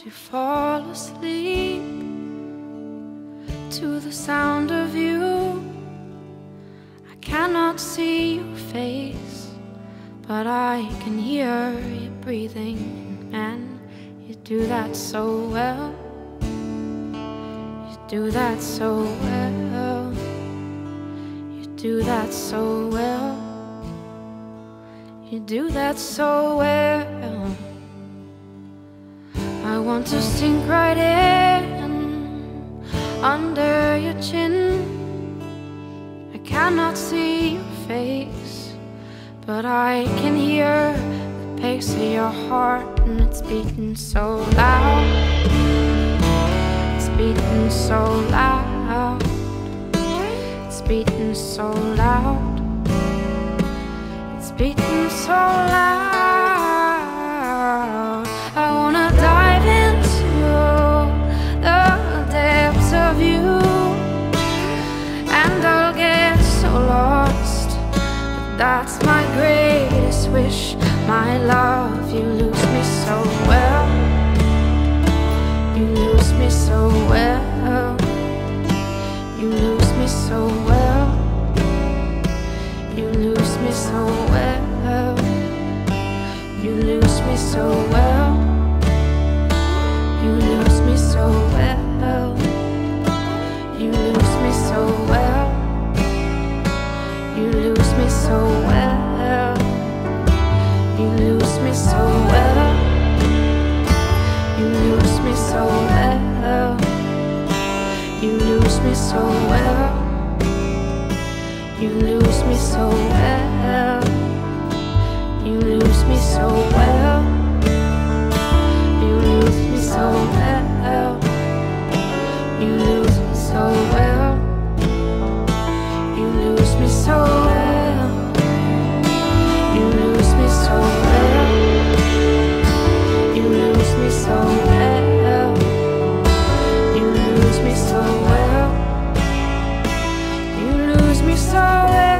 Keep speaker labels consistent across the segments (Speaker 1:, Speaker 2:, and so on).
Speaker 1: to fall asleep to the sound of you. I cannot see your face, but I can hear you breathing, and you do that so well. You do that so well. You do that so well. You do that so well. I want to sink right in under your chin. I cannot see your face, but I can hear the pace of your heart, and it's beating so loud. It's beating so loud. It's beating so loud. It's beating so loud. I wanna dive into the depths of you, and I'll get so lost, but that's my greatest wish. My love, you lose me so well. You lose me so well. You lose me so well. You lose me so well. You lose me so well. You lose me so well. You lose me so well. You lose me so well. You lose me so well. You lose me so well. You lose me so well. You lose me so well. You lose me so well. You lose me so well. You lose me so well. You lose me so well. You lose me so well. You lose me so well. You lose me so well. You lose me so well.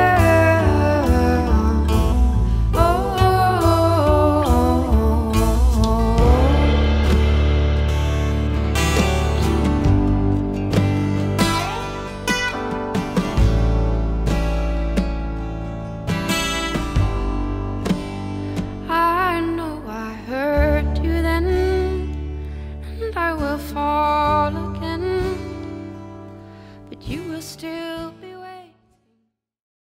Speaker 1: I know I hurt you then, and I will fall again, but you will still be